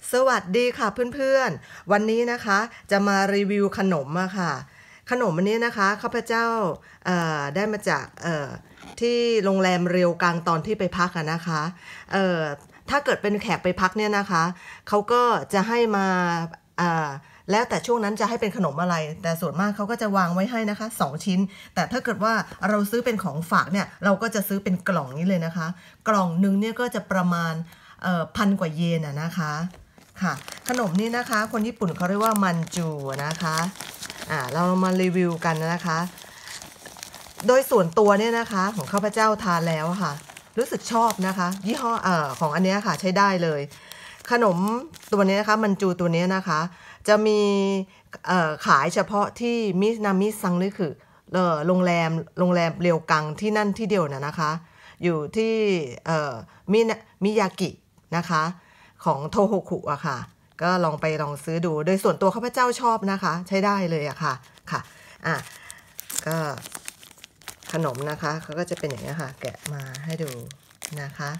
สวัสดีค่ะเพื่อนๆวันนี้นะคะจะมารีวิวขนมอะค่ะขนมอันนี้นะคะข้าพเจ้าได้มาจากที่โรงแรมเรียวกังตอนที่ไปพักนะคะถ้าเกิดเป็นแขกไปพักเนี่ยนะคะเขาก็จะให้มาแล้วแต่ช่วงนั้นจะให้เป็นขนมอะไรแต่ส่วนมากเขาก็จะวางไว้ให้นะคะ2ชิ้นแต่ถ้าเกิดว่าเราซื้อเป็นของฝากเนี่ยเราก็จะซื้อเป็นกล่องนี้เลยนะคะกล่องหนึ่งเนี่ยก็จะประมาณ1,000 กว่าเยนนะคะค่ะขนมนี้นะคะคนญี่ปุ่นเขาเรียกว่ามันจูนะคะเรามารีวิวกันนะคะโดยส่วนตัวเนี่ยนะคะของข้าพเจ้าทานแล้วค่ะรู้สึกชอบนะคะยี่ห้อของอันนี้ค่ะใช้ได้เลยขนมตัวนี้นะคะมันจูตัวนี้นะคะจะมีขายเฉพาะที่มินามิซังนึคือโรงแรมเรียวกังที่นั่นที่เดียวนะคะอยู่ที่มิยากินะคะของโทโฮคุอะค่ะก็ลองซื้อดูโดยส่วนตัวข้าพเจ้าชอบนะคะใช้ได้เลยอะค่ะก็ขนมนะคะเขาก็จะเป็นอย่างนี้ค่ะแกะมาให้ดูนะคะ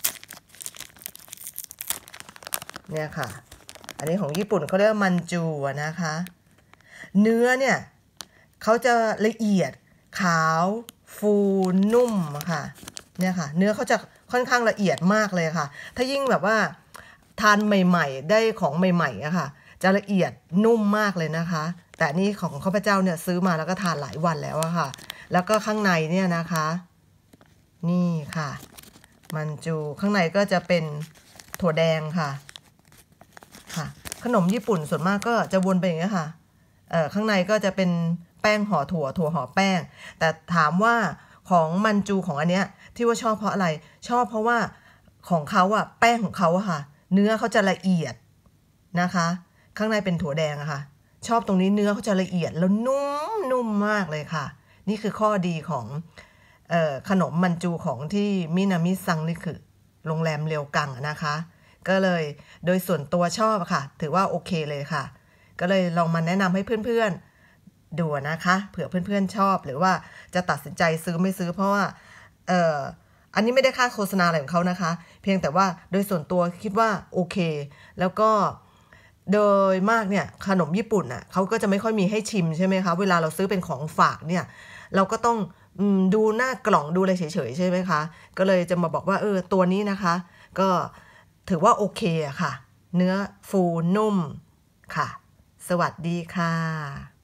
เนี่ยค่ะอันนี้ของญี่ปุ่นเขาเรียกว่ามันจูนะคะเนื้อเนี่ยเขาจะละเอียดขาวฟูนุ่มค่ะเนี่ยค่ะเนื้อเขาจะค่อนข้างละเอียดมากเลยค่ะถ้ายิ่งแบบว่าทานใหม่ๆได้ของใหม่ๆอะค่ะจะละเอียดนุ่มมากเลยนะคะแต่นี่ของข้าพเจ้าเนี่ยซื้อมาแล้วก็ทานหลายวันแล้วอะค่ะแล้วก็ข้างในเนี่ยนะคะนี่ค่ะมันจูข้างในก็จะเป็นถั่วแดงค่ะขนมญี่ปุ่นส่วนมากก็จะวนไปอย่างนี้ค่ะข้างในก็จะเป็นแป้งห่อถั่วห่อแป้งแต่ถามว่าของมันจูของอันเนี้ยที่ว่าชอบเพราะอะไรชอบเพราะว่าของเขาอะแป้งของเขาอะค่ะเนื้อเขาจะละเอียดนะคะข้างในเป็นถั่วแดงอะค่ะชอบตรงนี้เนื้อเขาจะละเอียดแล้วนุ่มมากเลยค่ะนี่คือข้อดีของขนมมันจูของที่มินามิซังนี่คือโรงแรมเรียวกังนะคะก็เลยโดยส่วนตัวชอบค่ะถือว่าโอเคเลยค่ะก็เลยลองมาแนะนำให้เพื่อนๆดูนะคะเผื่อเพื่อนๆชอบหรือว่าจะตัดสินใจซื้อไม่ซื้อเพราะว่าอันนี้ไม่ได้ค่าโฆษณาอะไรของเขานะคะเพียงแต่ว่าโดยส่วนตัวคิดว่าโอเคแล้วก็โดยมากเนี่ยขนมญี่ปุ่นอ่ะเขาก็จะไม่ค่อยมีให้ชิมใช่ไหมคะเวลาเราซื้อเป็นของฝากเนี่ยเราก็ต้องดูหน้ากล่องดูอะไรเฉยๆใช่ไหมคะก็เลยจะมาบอกว่าตัวนี้นะคะก็ถือว่าโอเคอะค่ะเนื้อฟูนุ่มค่ะสวัสดีค่ะ